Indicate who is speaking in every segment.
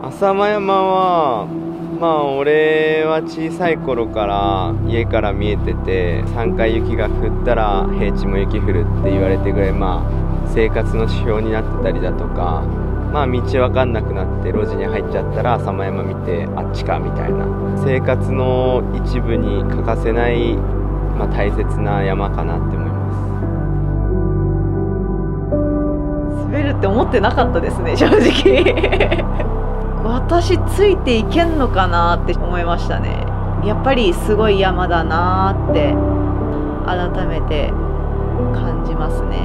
Speaker 1: 浅間山は俺は小さい頃から家から見えてて、3回雪が降ったら平地も雪降るって言われてぐらい、生活の指標になってたりだとか、道わかんなくなって路地に入っちゃったら浅間山見てあっちかみたいな、生活の一部に欠かせない、大切な山かなって思います。
Speaker 2: 滑るって思ってなかったですね、正直私ついていけんのかなって思いましたね。やっぱりすごい山だなって改めて感じますね。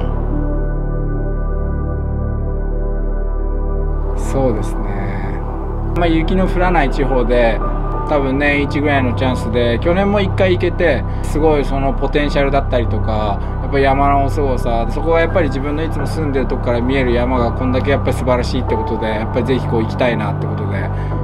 Speaker 3: そうですね、雪の降らない地方で多分年1ぐらいのチャンスで、去年も1回行けて、すごいそのポテンシャルだったりとか、やっぱり山のすごさ、そこはやっぱり自分のいつも住んでるとこから見える山がこんだけやっぱり素晴らしいってことで、やっぱりぜひ行きたいなってことで